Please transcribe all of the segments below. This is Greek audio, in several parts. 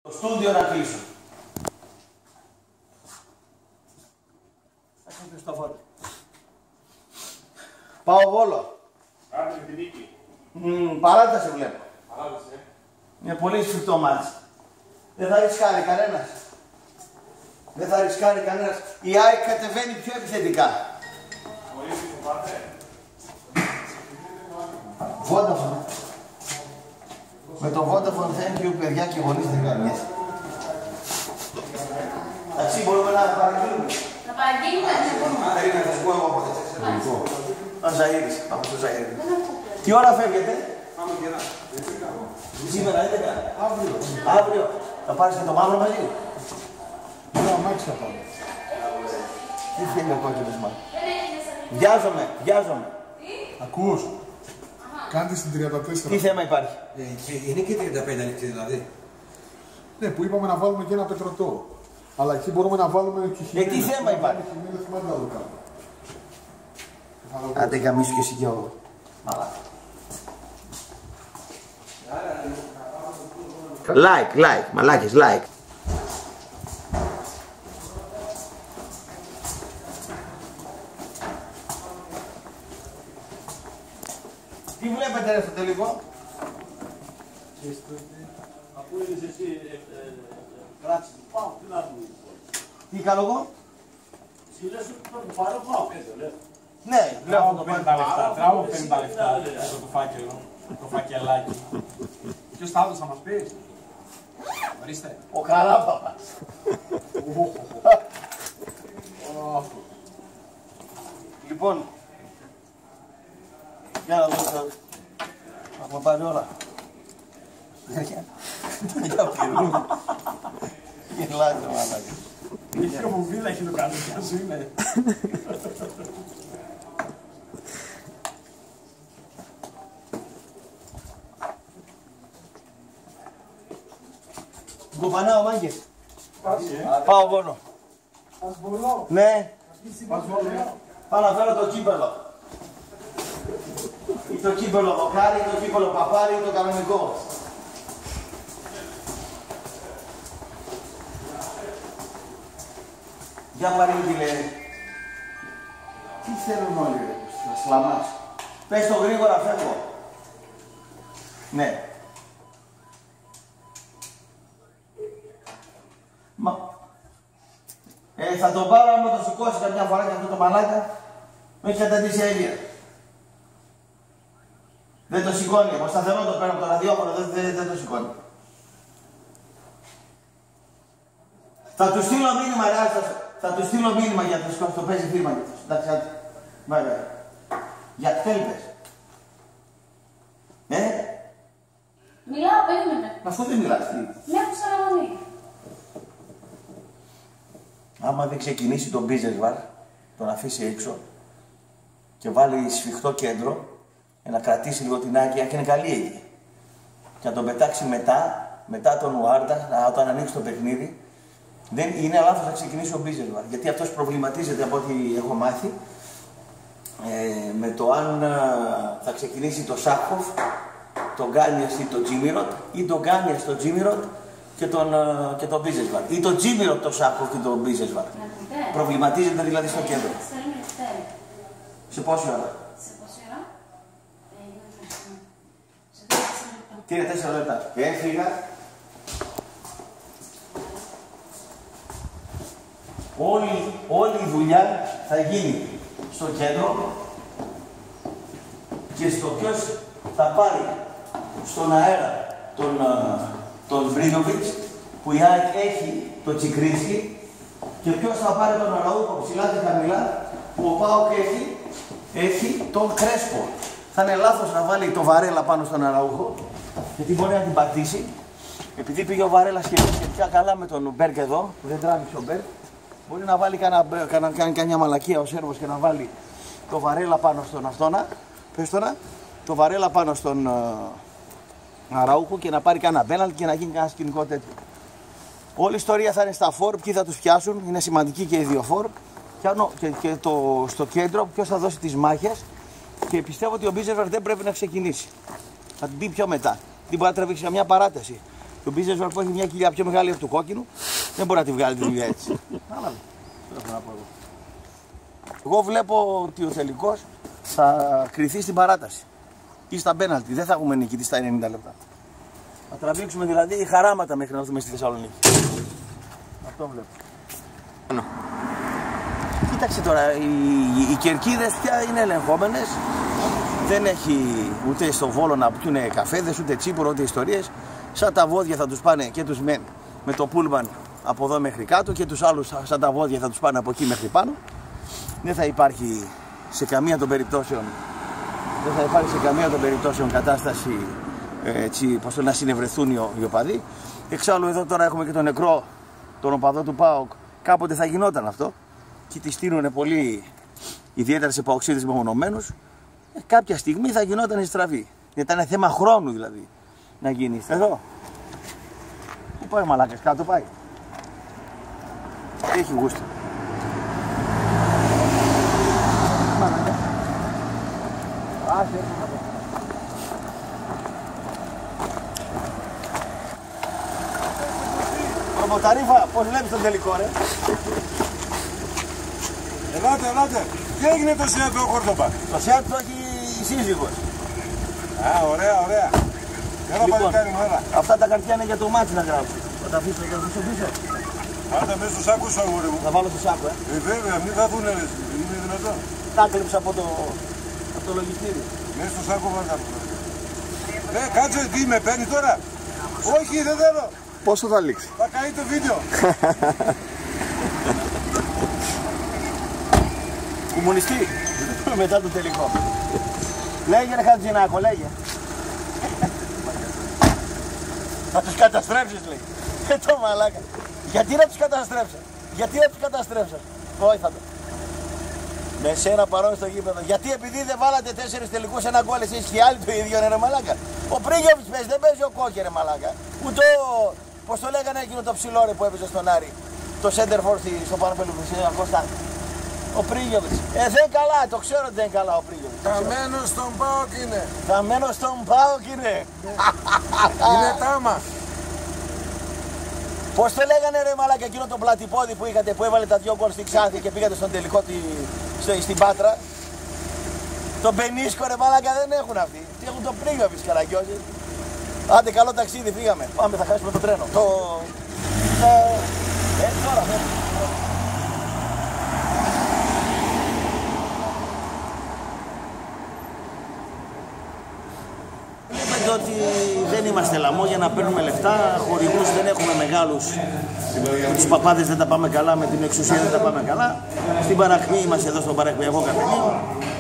Το στούντιο να κλείσω. Πάω Βόλο. Άντε με την νίκη. Παράταση βλέπω. Παράταση, Είναι πολύ σφιχτό μάτς. Δεν θα ρισκάρει κανένας. Δεν θα ρισκάρει κανένας. Η ΑΕΚ κατεβαίνει πιο επιθετικά. Πολύ πίσω πάτε. Vodafone. Με το Vodafone thank you παιδιά και γονείς δεν κάνει έτσι. Εντάξει, μπορούμε να παραγγείλουμε. Να παραγγείλουμε, δεν μπορούμε. Περίμενε, θα σου πω εγώ ποτέ. Ο Ζαΐρης, πάμε στο Ζαΐρη. Τι ώρα φεύγετε? Πάμε και να. Σήμερα 11. Αύριο. Αύριο. Θα πάρεις και το μαύρο μαζί. Μια αμάξι θα πάμε. Τι θέλει ο κόκκινος μας. Βιάζομαι. Ακούς. Κάντε στην 34. Τι θέμα υπάρχει? Είναι και 35 ανοιχτή δηλαδή. Ναι, που είπαμε να βάλουμε και ένα πετρωτό. Αλλά εκεί μπορούμε να βάλουμε και χειμώνα. τι θέμα υπάρχει? Χειμώνα θυμάται να το κάνουμε. Άντε γαμίσου και εσύ και εγώ. Like, μαλάκες, like. Τι βλέπετε ρε στο τελικό? Αφού είδες εσύ κράτησε το πάω, τι να πούμε. Τι κάνω εγώ? Εσύ λες ότι το πάρω πάω πέντε, λέω. Ναι, λέω αυτό το 50 λεπτά, τράβω 50 λεπτά αυτό το φάκελο, το φακελάκι. Ποιος θα έδωσε να μας πεις? Ορίστε. Ο Καράπαπας. Λοιπόν, για να δούμε. Έχουμε πάρει όλα. Για πληρούμε. Γελάτε μαλάκα. Έχει ομοβίλα, έχει το καλοκιά σου είναι. Κοπανάω μάγκες. Πάω Βόλο. Ναι. Πάω να φέρω το κύπελο. Ή το κύπελο δοκάρι, ή το κύπελο παπάρι, ή το κανονικό. Για παρήγγειλε. Τι θέλουν όλοι ρε, να σλαμάς. Πες το γρήγορα, φεύγω. Ναι. Θα τον πάρω άμα το σηκώσει καμιά φορά και αυτό το μαλάκα με έχει καταντήσει αίγυρα. Δεν το σηκώνει, από σταθερό το παίρνω από το ραδιόφωνο, δεν το σηκώνει. Θα του στείλω μήνυμα, θα του στείλω μήνυμα για το σηκώσει, το παίζει φίρμα για αυτός. Εντάξει, άντε. Βέβαια. Για τέλπες. Μιλάω, περίμενε. Αυτό δεν μιλάς, τι. Με άκουσα αναμονή. Άμα δεν ξεκινήσει τον Μπίζεσβαρ, τον αφήσει έξω και βάλει σφιχτό κέντρο για να κρατήσει λίγο την άκρη, και είναι καλή εκεί. Και να τον πετάξει μετά τον Ουάρντα, όταν ανοίξει το παιχνίδι, δεν είναι λάθος να ξεκινήσει ο Μπίζεσβαρ. Γιατί αυτός προβληματίζεται από ό,τι έχω μάθει με το αν θα ξεκινήσει το Σάκοφ, τον Γκάνιας ή τον Τζίμιροτ, ή τον Γκάνιας στον Τζίμιροτ και τον Μπίζεσβαρ. Ή τον Τζίμιροτ, τον Σάκοφ και τον Μπίζεσβαρ. Προβληματίζεται δηλαδή στο κέντρο. Σε πόση ώρα? Σε πόση ώρα? Τι είναι 4 λεπτά. Έφυγα. Όλη η δουλειά θα γίνει στο κέντρο και στο ποιος θα πάρει στον αέρα τον Μπρίνοβιτς που η ΑΕΚ έχει το Τσικρίσκι και ποιος θα πάρει τον Αραούχο ψηλά και χαμηλά που ο ΠΑΟΚ έχει τον Κρέσπο. Θα είναι λάθος να βάλει το Βαρέλα πάνω στον Αραούχο γιατί μπορεί να την πατήσει. Επειδή πήγε ο Βαρέλας και πια καλά με τον Μπέρκ εδώ, που δεν τράβηξε ο Μπέρκ, μπορεί να βάλει κανένα μαλακία ο Σέρβος και να βάλει το Βαρέλα πάνω στον αυτόνα. Πες τώρα, το Βαρέλα πάνω στον Αραούχο και να πάρει κανένα πέναλτι και να γίνει κανένα σκηνικό τέτοιο. Όλη η ιστορία θα είναι στα φόρ, ποιοι θα τους πιάσουν, είναι σημαντική και οι δύο φόρ. Και στο κέντρο ποιος θα δώσει τις μάχες και πιστεύω ότι ο Μπίζεσβαρ δεν πρέπει να ξεκινήσει. Θα την πει πιο μετά. Δεν μπορεί να τραβήξει μια παράταση. Το business που έχει μια κοιλιά πιο μεγάλη από του κόκκινου, δεν μπορεί να τη βγάλει τη δουλειά έτσι. Εγώ βλέπω ότι ο τελικός θα κριθεί στην παράταση ή στα πέναλτι. Δεν θα έχουμε νικητή στα 90 λεπτά. Θα τραβήξουμε δηλαδή χαράματα μέχρι να έρθουμε στη Θεσσαλονίκη. Αυτό βλέπω. Κοίταξε τώρα, οι κερκίδες πια είναι ελεγχόμενες. Δεν έχει ούτε στο Βόλο να πιούνε καφέδες, ούτε τσίπουρο, ούτε ιστορίες. Σαν τα βόδια θα τους πάνε και τους μεν με το πούλμαν από εδώ μέχρι κάτω και τους άλλους σαν τα βόδια θα τους πάνε από εκεί μέχρι πάνω. Δεν θα υπάρχει σε καμία των περιπτώσεων, κατάσταση έτσι, πως να συνευρεθούν οι οπαδοί. Εξάλλου εδώ τώρα έχουμε και τον νεκρό, τον οπαδό του ΠΑΟΚ. Κάποτε θα γινόταν αυτό και τη στείλουν πολύ, ιδιαίτερα σε παοξίδες μεμονωμένους. Κάποια στιγμή θα γινόταν η στραβή. Ήταν θέμα χρόνου δηλαδή να γίνει. Εδώ. Πού πάει ο μαλάκας, κάτω πάει. Έχει γούστο. Προμοταρίφα, πώς βλέπεις τον τελικό ρε? Ελάτε. Τι έγινε το ΣΕΑΤ το Κόρδομπα? Το ΣΕΑΤ το έχει η σύζυγος. Α, ωραία. Έλα παλικάρι μου, έλα. Αυτά τα χαρτιά είναι για το μάτι να γράψω. Θα τα αφήσω και θα το πίσω. Άντε μέσα στο σάκο σου αγόρι μου. Θα βάλω στο σάκο, Βέβαια, μην χαθούνε ρε. Είναι δυνατόν. Τα κλείψα από το λογιστήριο. Μέσα στο σάκο βάλτε. Κάτσε, τι με παίρνει τώρα? Όχι, δεν θέλω. Πόσο θα λήξει? Θα καεί το βίντεο. Κομμουνιστή. Μετά το τελικό. Λέγε ρε Χατζηνάκο, λέγε. Θα τους καταστρέψεις λέει. Το μαλάκα. Γιατί να τους καταστρέψω? Όχι θα το. Με σένα παρόν στο γήπεδο. Γιατί επειδή δεν βάλατε 4 τελικούς ένα γκολ εσείς και άλλοι το ίδιο ρε μαλάκα? Ο Πρίγιοβιτς παίζει, δεν παίζει ο Κόκκι ρε μαλάκα. Ούτε πώς το λέγανε εκείνο το ψηλό ρε που έπαιζε στον Άρη. Το Σέντερφορ στο Παναπελοπισίνο Κώστα. Ο Πρίγιοβιτς. Δεν είναι καλά, το ξέρω ότι δεν είναι καλά ο Πρίγιοβιτς. Καμένος στον ΠΑΟΚ είναι. Καμένος στον ΠΑΟΚ είναι. Είναι τάμα. Πώς το λέγανε ρε μαλάκα εκείνο το πλατυπόδι που είχατε που έβαλε τα 2 γκολ στη Ξάνθη και πήγατε στον τελικό στην Πάτρα? Τον Μπενίσκο ρε μαλάκα δεν έχουν αυτοί. Τι έχουν τον Πρίγιοβιτς Καραγκιόζη. Άντε καλό ταξίδι, φύγαμε. Πάμε, θα χάσουμε το τρένο. Τώρα. Βλέπετε ότι δεν είμαστε λαμό για να παίρνουμε λεφτά, χορηγούς δεν έχουμε μεγάλους. Με τους παπάδες δεν τα πάμε καλά, με την εξουσία δεν τα πάμε καλά. Στην παρακμή είμαστε εδώ στον παρακμιακό καφενείο.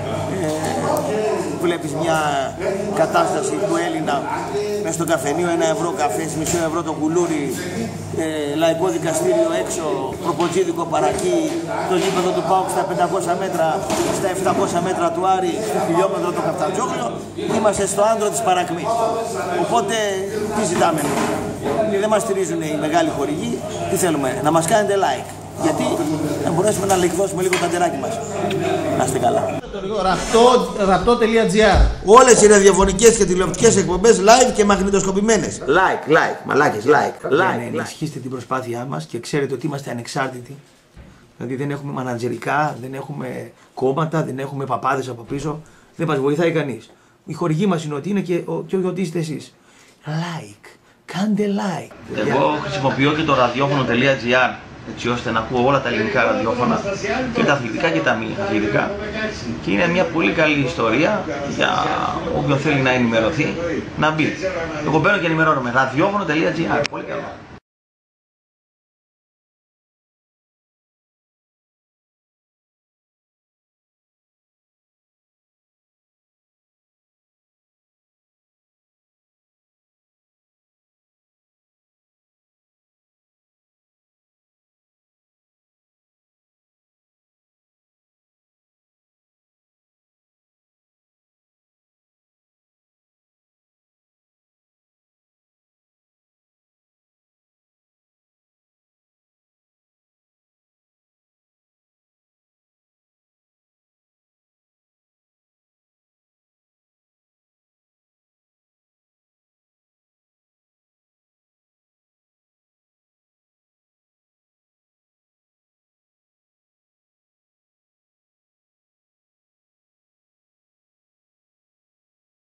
Βλέπεις μια κατάσταση του Έλληνα μες στο καφενείο, 1 ευρώ καφές, μισό ευρώ το κουλούρι, λαϊκό δικαστήριο έξω, προποτζίδικο παρακή, το γήπεδο του ΠΑΟΚ στα 500 μέτρα, στα 700 μέτρα του Άρη, στο χιλιόμετρο το Καφτατζόγλιο, είμαστε στο άντρο της παρακμής. Οπότε τι ζητάμε? Δεν μας στηρίζουν οι μεγάλοι χορηγοί, τι θέλουμε? Να μας κάνετε like. Γιατί να μπορέσουμε να λεκδώσουμε λίγο τα ντεράκι μας. Να είστε καλά. Ραπτό.gr. Όλες οι ραδιοφωνικές και τηλεοπτικές εκπομπές live και μαγνητοσκοπημένες. Like, μαλάκες, like. Ναι, ενισχύστε την προσπάθειά μας και ξέρετε ότι είμαστε ανεξάρτητοι. Δηλαδή δεν έχουμε μανατζερικά, δεν έχουμε κόμματα, δεν έχουμε παπάδες από πίσω. Δεν μας βοηθάει κανείς. Η χορηγή μας είναι ότι είναι και ότι είστε εσείς. Like, κάντε like. Εγώ χρησιμοποιώ και το ραδιόφωνο.gr έτσι ώστε να ακούω όλα τα ελληνικά ραδιόφωνα και τα αθλητικά και τα μη αθλητικά και είναι μια πολύ καλή ιστορία για όποιον θέλει να ενημερωθεί να μπει. Εγώ μπαίνω και ενημερώνομαι. Ραδιόφωνο.gr. Πολύ καλό.